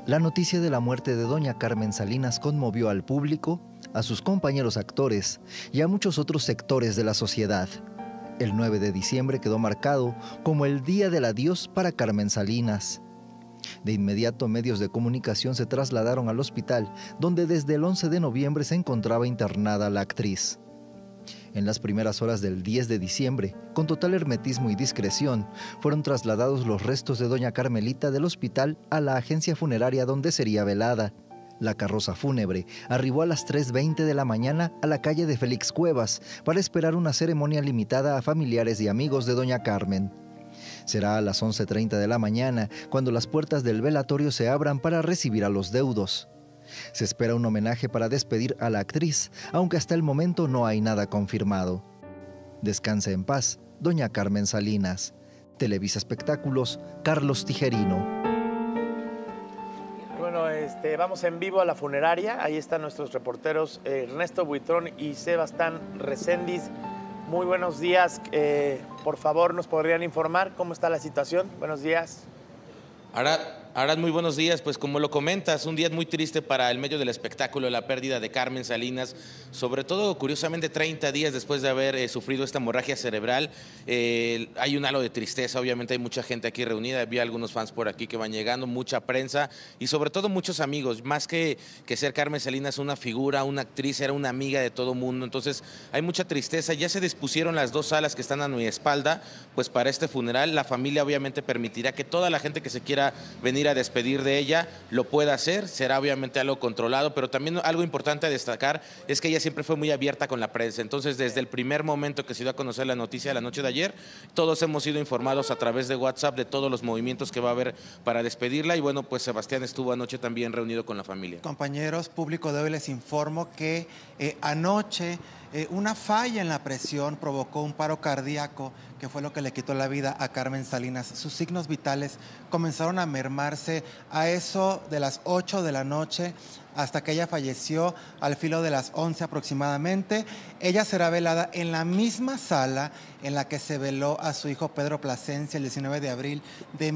La noticia de la muerte de doña Carmen Salinas conmovió al público, a sus compañeros actores y a muchos otros sectores de la sociedad. El 9 de diciembre quedó marcado como el día del adiós para Carmen Salinas. De inmediato, medios de comunicación se trasladaron al hospital, donde desde el 11 de noviembre se encontraba internada la actriz. En las primeras horas del 10 de diciembre, con total hermetismo y discreción, fueron trasladados los restos de doña Carmelita del hospital a la agencia funeraria donde sería velada. La carroza fúnebre arribó a las 3:20 de la mañana a la calle de Félix Cuevas para esperar una ceremonia limitada a familiares y amigos de doña Carmen. Será a las 11:30 de la mañana cuando las puertas del velatorio se abran para recibir a los deudos. Se espera un homenaje para despedir a la actriz, aunque hasta el momento no hay nada confirmado. Descanse en paz, doña Carmen Salinas. Televisa Espectáculos, Carlos Tijerino. Bueno, vamos en vivo a la funeraria. Ahí están nuestros reporteros Ernesto Buitrón y Sebastián Recendis. Muy buenos días. Por favor, ¿nos podrían informar cómo está la situación? Buenos días. Arad, muy buenos días. Pues como lo comentas, un día muy triste para el medio del espectáculo, la pérdida de Carmen Salinas, sobre todo, curiosamente, 30 días después de haber sufrido esta hemorragia cerebral. Hay un halo de tristeza, obviamente hay mucha gente aquí reunida, vi algunos fans por aquí que van llegando, mucha prensa y sobre todo muchos amigos. Más que ser Carmen Salinas una figura, una actriz, era una amiga de todo mundo, entonces hay mucha tristeza. Ya se dispusieron las dos salas que están a mi espalda, pues para este funeral. La familia obviamente permitirá que toda la gente que se quiera venir a despedir de ella lo pueda hacer. Será obviamente algo controlado, pero también algo importante a destacar es que ella siempre fue muy abierta con la prensa. Entonces, desde el primer momento que se dio a conocer la noticia de la noche de ayer, todos hemos sido informados a través de WhatsApp de todos los movimientos que va a haber para despedirla. Y bueno, pues Sebastián estuvo anoche también reunido con la familia. Compañeros, público de hoy, les informo que anoche una falla en la presión provocó un paro cardíaco, que fue lo que le quitó la vida a Carmen Salinas. Sus signos vitales comenzaron a mermarse a eso de las 8 de la noche hasta que ella falleció al filo de las 11 aproximadamente. Ella será velada en la misma sala en la que se veló a su hijo Pedro Plasencia el 19 de abril de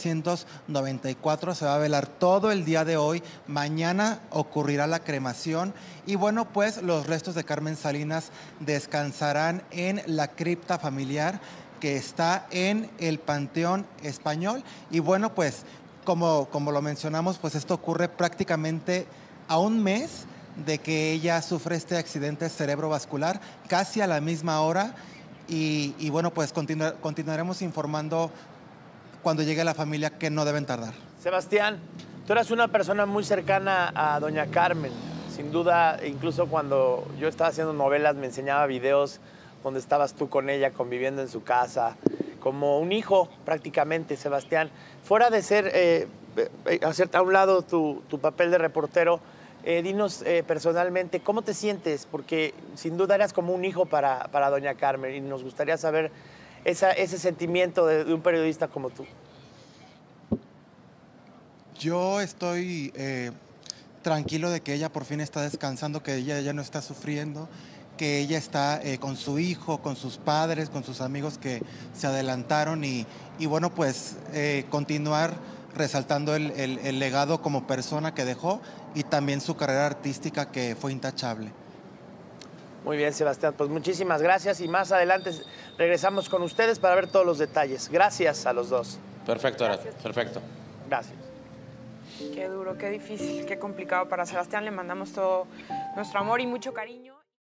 1994. Se va a velar todo el día de hoy. Mañana ocurrirá la cremación y bueno, pues los restos de Carmen Salinas descansarán en la cripta familiar que está en el Panteón Español. Y bueno, pues como lo mencionamos, pues esto ocurre prácticamente a un mes de que ella sufre este accidente cerebrovascular, casi a la misma hora. Y bueno, pues continuaremos informando cuando llegue la familia, que no deben tardar. Sebastián, tú eras una persona muy cercana a doña Carmen. Sin duda, incluso cuando yo estaba haciendo novelas, me enseñaba videos donde estabas tú con ella conviviendo en su casa, como un hijo prácticamente, Sebastián. Fuera de ser, hacerte a un lado tu papel de reportero, dinos personalmente, ¿cómo te sientes? Porque sin duda eras como un hijo para doña Carmen y nos gustaría saber ese sentimiento de un periodista como tú. Yo estoy tranquilo de que ella por fin está descansando, que ella ya no está sufriendo, que ella está con su hijo, con sus padres, con sus amigos que se adelantaron y bueno, pues continuar resaltando el legado como persona que dejó y también su carrera artística, que fue intachable. Muy bien, Sebastián, pues muchísimas gracias y más adelante regresamos con ustedes para ver todos los detalles. Gracias a los dos. Perfecto, perfecto. Gracias. Qué duro, qué difícil, qué complicado para Sebastián. Le mandamos todo nuestro amor y mucho cariño.